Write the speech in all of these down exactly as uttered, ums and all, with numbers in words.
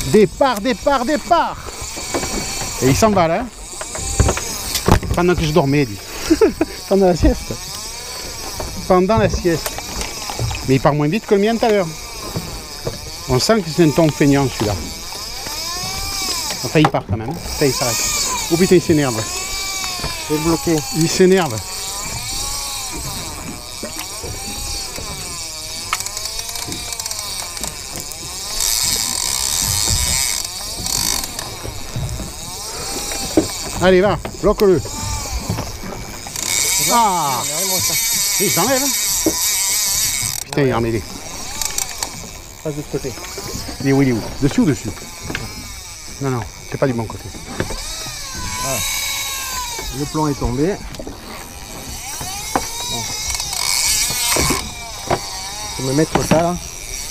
Départ, départ, départ. Et il s'en va là. Hein. Pendant que je dormais, lui. Pendant la sieste. Pendant la sieste. Mais il part moins vite que le mien tout à l'heure. On sent que c'est un ton feignant celui-là. Enfin, il part quand même. Ça, il s'arrête. Oh putain, il s'énerve. Je vais le bloquer. Il s'énerve. Allez, va, bloque-le. Ah, oui, je t'enlève. Putain, il est emmêlé. Passe de ce côté. Il est où, il est où? Dessus ou dessus? Non, non, c'est pas du bon côté. Voilà. Le plomb est tombé. Bon. Je vais me mettre ça là.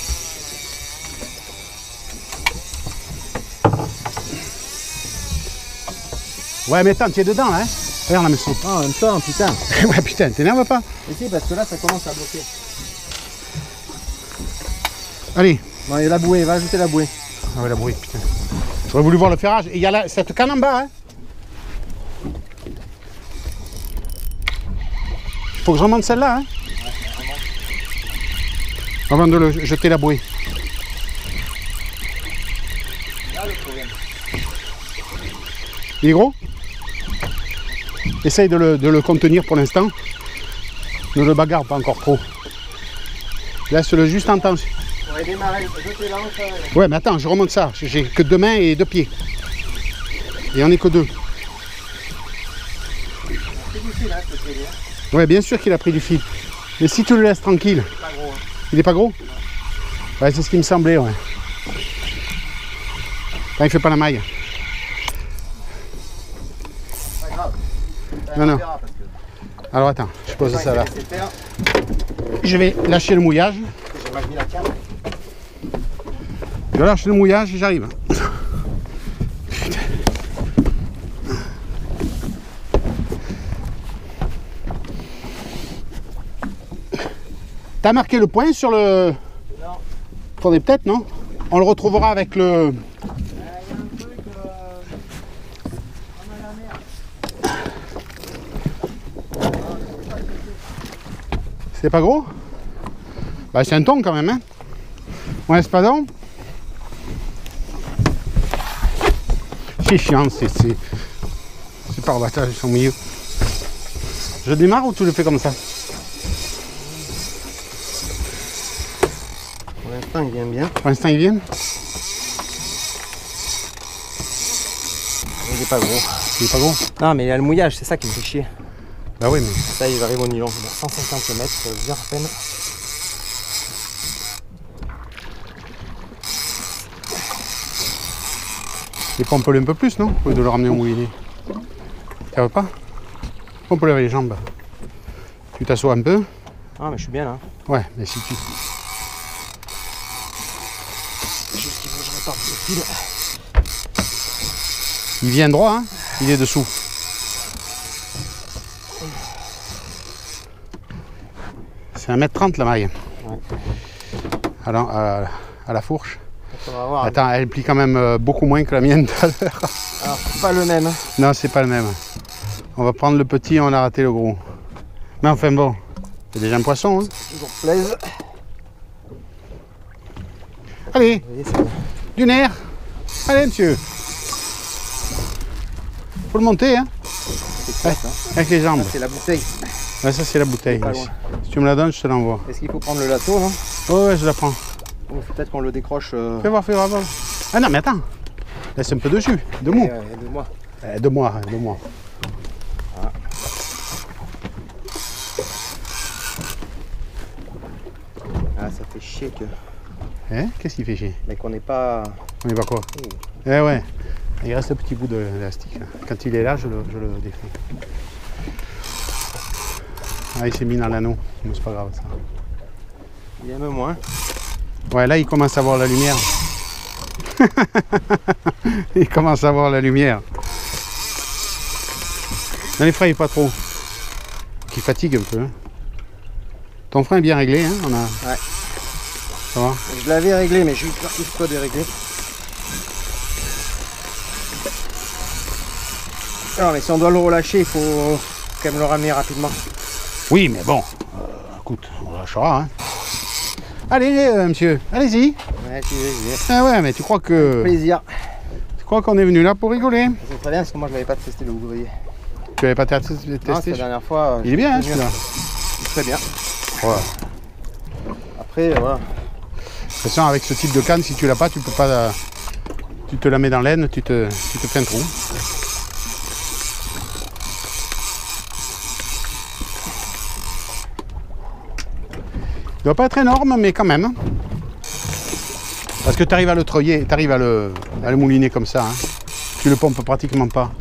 Ouais, mais attends, tu es dedans là, hein? Regarde la maison. Ah, en même temps, putain. Ouais, putain, t'énerve pas? Et si, parce que là, ça commence à bloquer. Allez. Bon, il y a la bouée, va ajouter la bouée. Ah ouais, la bouée, putain. J'aurais voulu voir le ferrage. Et il y a la, cette canne en bas, hein? Il faut que je remonte celle-là, hein? Avant de le jeter la bouée. Là, le problème. Il est gros? Essaye de le, de le contenir pour l'instant. Ne le bagarre pas encore trop. Laisse-le juste en tension. On va démarrer, jeter là, ça va. Ouais, mais attends, je remonte ça. J'ai que deux mains et deux pieds. Et on n'est que deux. C'est du fil, hein, ce télé. Ouais, bien sûr qu'il a pris du fil. Mais si tu le laisses tranquille. Pas gros. Hein. Il est pas gros? Ouais, c'est ce qui me semblait, ouais. Quand il fait pas la maille. Pas grave. Non, non. Que... Alors attends, je pose ça là. Faire. Je vais lâcher le mouillage. J'ai mal mis la carte. Je lâche le mouillage et j'arrive. T'as marqué le point sur le... Non. Faudrait peut-être, non? On le retrouvera avec le... Euh, y a un truc... Euh... On a la merde. C'est pas gros? Bah c'est un ton quand même, hein? On laisse pas donc? C'est chiant, c'est... C'est par battage, ils sont au milieu. Je démarre ou tu le fais comme ça? Pour l'instant, il vient bien. Pour l'instant, ils viennent. Il est pas gros. Il est pas gros? Non, mais il y a le mouillage, c'est ça qui me fait chier. Bah oui, mais... Ça, il arrive au nylon. cent cinquante mètres, bien à peine. Et pompe-le un peu plus, non? Au lieu de le ramener où il est. Ça va pas? Pompe-le avec les jambes. Tu t'assois un peu. Ah, mais je suis bien là. Ouais, mais si tu... Juste qu'il faut que je reparte le fil. Il vient droit, hein? Il est dessous. C'est un mètre trente la maille. Ouais. Alors, à, à la fourche. On va voir. Attends, elle plie quand même beaucoup moins que la mienne tout à l'heure. Alors, c'est pas le même. Non, c'est pas le même. On va prendre le petit et on a raté le gros. Mais enfin bon, c'est déjà un poisson. Hein. Toujours plaise. Allez, Voyez, c'est bon. du nerf. Allez, monsieur. Faut le monter, hein. C'est Ouais, ça. avec les jambes. C'est la bouteille. Ouais, ça, c'est la bouteille. Pas Si, loin. si tu me la donnes, je te l'envoie. Est-ce qu'il faut prendre le lasso, non? Ouais, ouais, je la prends. Ou peut-être qu'on le décroche. Euh... Fais voir, fais voir, fais voir. Ah non, mais attends. Laisse un peu de jus, de mou. Euh, de moi. Eh, de moi, de moi. Ah. Ah, ça fait chier que. Hein? Qu'est-ce qui fait chier? Mais qu'on n'est pas. On y va quoi? Eh ouais. Il reste un petit bout d'élastique. Quand il est là, je le, je le défais. Ah, il s'est mis dans l'anneau. Mais c'est pas grave ça. Il aime moins. Ouais, là, il commence à voir la lumière. Il commence à voir la lumière. Ne les fraye pas trop. Qui fatigue un peu. Hein. Ton frein est bien réglé, hein? On a... Ouais. Ça va? Je l'avais réglé, mais j'ai eu peur qu'il soit déréglé. Non, mais si on doit le relâcher, il faut quand même le ramener rapidement. Oui, mais bon, euh, écoute, on lâchera. Hein. Allez, euh, monsieur, allez-y. Ouais, j'y vais, j'y vais. Ah ouais, mais tu crois que... Plaisir. Tu crois qu'on est venu là pour rigoler? C'est très bien parce que moi je n'avais pas testé le ouvrier. Tu n'avais pas testé? Non, la dernière fois. Il est bien, hein, celui-là. Très bien. Ouais. Après, voilà. De toute façon, avec ce type de canne, si tu l'as pas, tu peux pas... Euh, tu te la mets dans l'aine, tu te, tu te fais un trou. Il doit pas être énorme, mais quand même. Parce que tu arrives à le treuiller, tu arrives à le, à le mouliner comme ça. Hein. Tu le pompes pratiquement pas.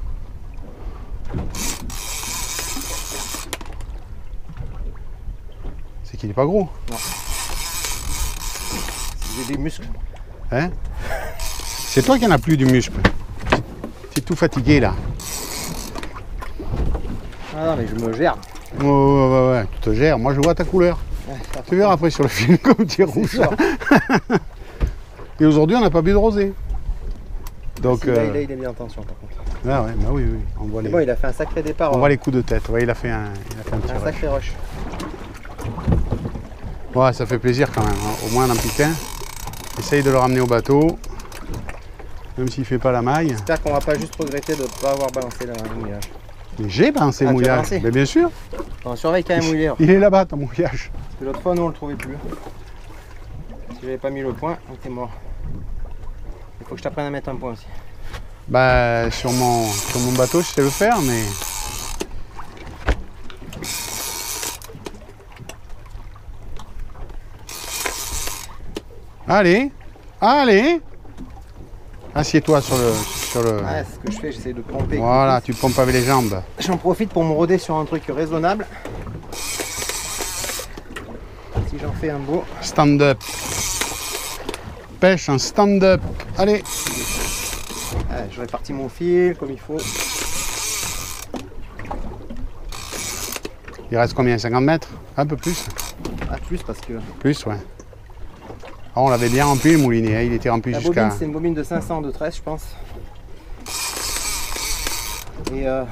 C'est qu'il n'est pas gros. Non. J'ai des muscles. Hein? C'est toi qui en as plus du muscle. Tu es tout fatigué là. Ah non, mais je me gère. Ouais, ouais, ouais, ouais, tu te gères. Moi je vois ta couleur. Ouais, tu verras après sur le film comme tu es rouge. Et aujourd'hui on n'a pas bu de rosé. Donc, si, là, euh... là, il est bien en tension par contre. Ah ouais, bah oui, oui. On voit les... bon, il a fait un sacré départ. On hein. voit les coups de tête. Ouais, il a fait un, il a fait un petit un sacré rush. Ouais, ça fait plaisir quand même. Hein. Au moins un piquet. Essaye de le ramener au bateau. Même s'il fait pas la maille. J'espère qu'on va pas juste regretter de ne pas avoir balancé le mouillage. Mais j'ai balancé ah, le mouillage. Mais bien sûr. On surveille quand même mouillé. Il est là-bas ton mouillage. Parce que l'autre fois nous on le trouvait plus. Si j'avais pas mis le point, on était mort. Il faut que je t'apprenne à mettre un point aussi. Bah sur mon, sur mon bateau je sais le faire mais. Allez, allez. Assieds-toi sur le, sur le... Ouais, c'est ce que je fais, j'essaie de pomper. Voilà, tu pompes avec les jambes. J'en profite pour me roder sur un truc raisonnable. Si j'en fais un beau. Stand-up. Pêche en stand-up. Allez. Ouais, je répartis mon fil comme il faut. Il reste combien? cinquante mètres? Un peu plus? Ah, plus parce que... Plus, ouais. Oh, on l'avait bien rempli le moulinet, hein. Il était rempli jusqu'à... La bobine, c'est une bobine de cinq cents de tresse, je pense. Et, euh...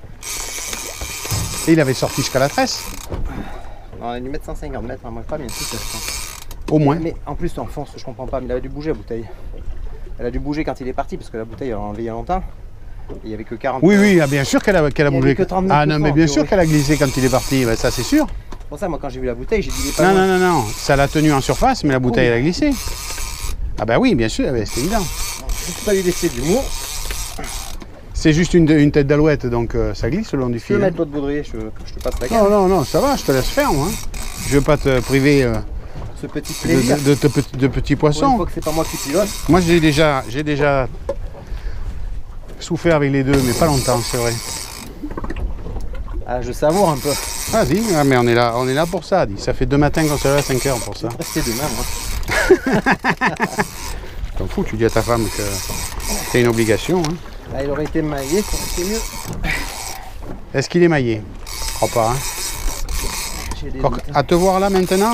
Et il avait sorti jusqu'à la tresse? On a dû mettre cent cinquante mètres, hein. Moi pas bien plus, je pense. Au moins. Mais en plus, en fond, je comprends pas, mais il avait dû bouger la bouteille. Elle a dû bouger quand il est parti, parce que la bouteille, elle a enlevé il y a longtemps. Et il n'y avait que quarante. Oui, oui, ah, bien sûr qu'elle a, qu'elle a bougé. Que ah non, mais bien sûr qu'elle a glissé quand il est parti, ben, ça c'est sûr. C'est pour ça, moi, quand j'ai vu la bouteille, j'ai dit, il est pas Non, loin. non, non, non, ça l'a tenu en surface, mais la bouteille, elle a glissé. Ah bah oui, bien sûr, c'est évident. Je ne peux pas lui laisser du mou. C'est juste une, une tête d'alouette, donc euh, ça glisse le long du fil. Tu peux mettre l'autre baudrier, je, je te passe la carte. Non, non, non, ça va, je te laisse faire, moi. Je veux pas te priver euh, ce petit plaisir de, de, de, de, de petits poissons. Une fois que c'est pas moi qui pilote. Moi, j'ai déjà, j'ai déjà souffert avec les deux, mais pas longtemps, c'est vrai. Ah, je savoure un peu. Vas-y, ah, mais on est là, on est là pour ça. Dit. Ça fait deux matins qu'on se lève à cinq heures pour ça. C'est demain, moi. T'en fous, tu dis à ta femme que c'est une obligation. Hein. Ah, il aurait été maillé, ça aurait été mieux. Est-ce qu'il est maillé? Je crois pas. Hein. Des Quand, à te voir là maintenant?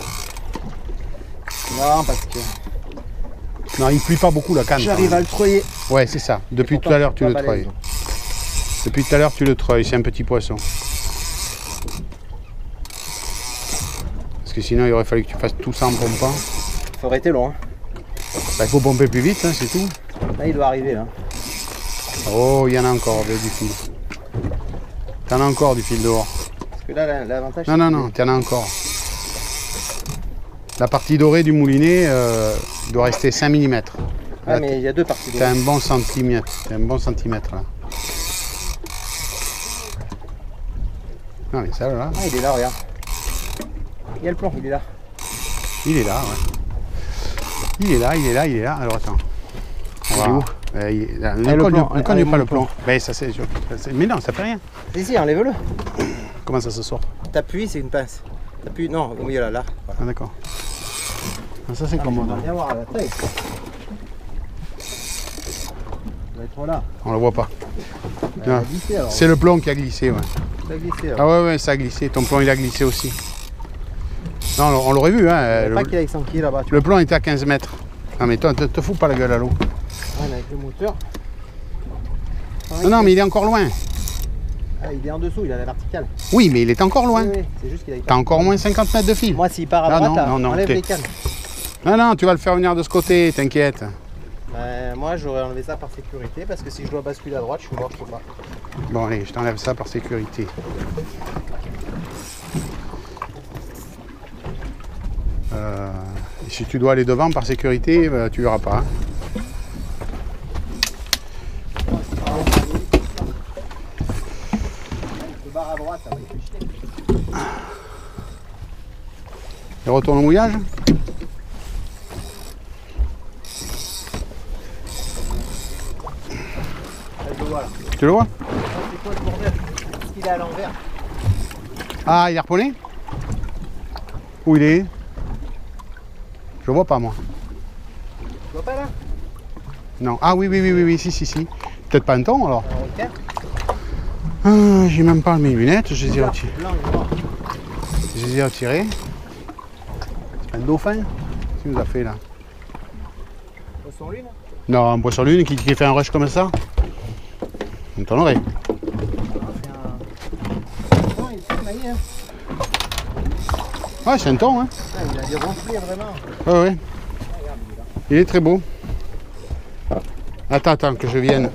Non, parce que... Non, il plie pas beaucoup la canne. J'arrive à le treuiller. Ouais, c'est ça. Depuis pourtant, tout à l'heure, tu le treuilles. Depuis tout à l'heure, tu le treuilles. C'est un petit poisson. Parce que sinon, il aurait fallu que tu fasses tout ça en pompant. Ça aurait été long. Hein. Bah, il faut pomper plus vite, hein, c'est tout. Là, il doit arriver, là. Oh, il y en a encore du fil. T'en as encore du fil dehors. Parce que là, l'avantage... Non, non, non, t'en as encore. La partie dorée du moulinet euh, doit rester cinq millimètres. Ah, là, mais il y a deux parties dorées. T'as un bon centimètre. T'as un bon centimètre, là. Non, mais ça, là... Ah, il est là, regarde. Il y a le plomb, il est là. Il est là, ouais. Il est là, il est là, il est là. Alors, attends. Il est où? Euh, il, là, ne cogne, cogne pas le plomb. Ben, ça, c'est, mais non, ça fait rien. Si, si, enlève-le. Comment ça se sort? T'appuies, c'est une pince. T'appuies, non, oui, là, là. Voilà. Ah, d'accord. Ah, ça, c'est ah, commode. On va bien voir la taille. Il doit être là. On le voit pas. Euh, c'est le plomb qui a glissé, ouais. Ça a glissé, ah ouais, ouais, ça a glissé. Ton plomb, il a glissé aussi. Non, on l'aurait vu, hein. Le, pas qu'il est cinq là-bas. Le plomb était à quinze mètres. Ah, mais toi, te, te fous pas la gueule à l'eau. Ouais, avec le moteur. Non, non, mais il est encore loin. Ah, il est en dessous, il a la verticale. Oui, mais il est encore loin. Oui, oui. C'est juste qu'il a... T'as encore moins cinquante mètres de fil. Moi, s'il part à Ah, droite, non, là, non, non, enlève t'es- les cannes. Non, non, tu vas le faire venir de ce côté, t'inquiète. Euh, moi, j'aurais enlevé ça par sécurité parce que si je dois basculer à droite, je suis mort, je peux pas. Bon, allez, je t'enlève ça par sécurité. Euh, et si tu dois aller devant par sécurité, bah, tu verras pas. Hein. Je barre à droite, ça va être chier. Et retourne au mouillage. Là, je le vois là. Tu le vois? C'est quoi le bordel? Est-ce qu'il est à l'envers? Ah, il est harponné? Où il est? Je le vois pas, moi. Tu vois pas là? Non. Ah oui, oui, oui, oui, oui, si, si, si. Peut-être pas un thon, alors. Alors, ok. Ah, j'ai même pas mes lunettes, je les ai retirées. Blanc et noir. Je les ai retirées. C'est un dauphin? Qu'est-ce qu'il nous a fait, là? Poisson lune? Non, un poisson lune qui, qui fait un rush comme ça? On t'en aurait. Non, il est maillé, hein. Ouais, c'est un thon, hein? Ah, il a des ronflés vraiment. Ouais, ouais. Regarde, il est là. Il est très beau. Attends, attends, que je vienne.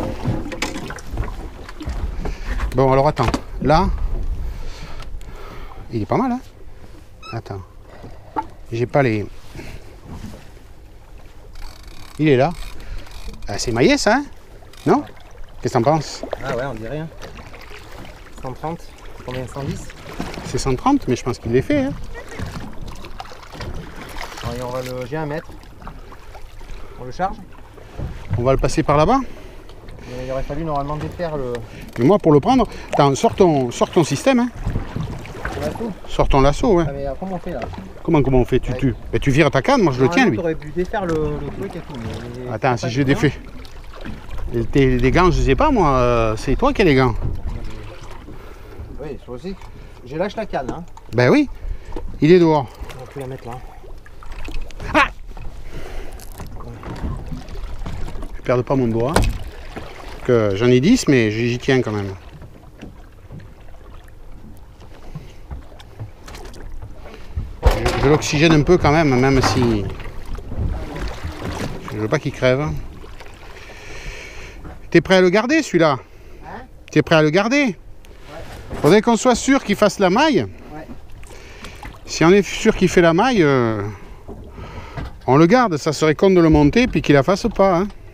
Bon, alors attends. Là, il est pas mal, hein? Attends. J'ai pas les... Il est là. Ah, c'est maillé, ça, hein? Non? Qu'est-ce que t'en penses? Ah ouais, on dirait. Hein. cent trente, combien? cent dix? C'est cent trente, mais je pense qu'il l'est fait, hein? Alors, et on va le... J'ai un mètre. On le charge? On va le passer par là-bas. Mais il aurait fallu normalement défaire le... Mais moi, pour le prendre... Attends, sors ton, sors ton système, hein? le lasso. Sors ton lasso, ouais. Ah mais euh, comment on fait là? Comment, comment on fait? Tu, Ouais. tu, ben, tu vires ta canne, moi je le tiens, lui. Tu aurais pu défaire le, le truc et tout. Mais... mais Attends, c'est si pas je bien. défais. Et tes- les gants, je sais pas, moi. euh, C'est toi qui as les gants. Oui, je aussi. J'ai lâché la canne. Hein. Ben oui. Il est dehors. On va plus la mettre là. Je perds pas mon doigt. Que j'en ai dix, mais j'y tiens quand même. Je, je l'oxygène un peu quand même, même si... Je veux pas qu'il crève. T'es prêt à le garder, celui-là? Hein? T'es prêt à le garder? Ouais. Faudrait qu'on soit sûr qu'il fasse la maille. Ouais. Si on est sûr qu'il fait la maille, euh, on le garde. Ça serait con de le monter puis qu'il la fasse pas. Hein.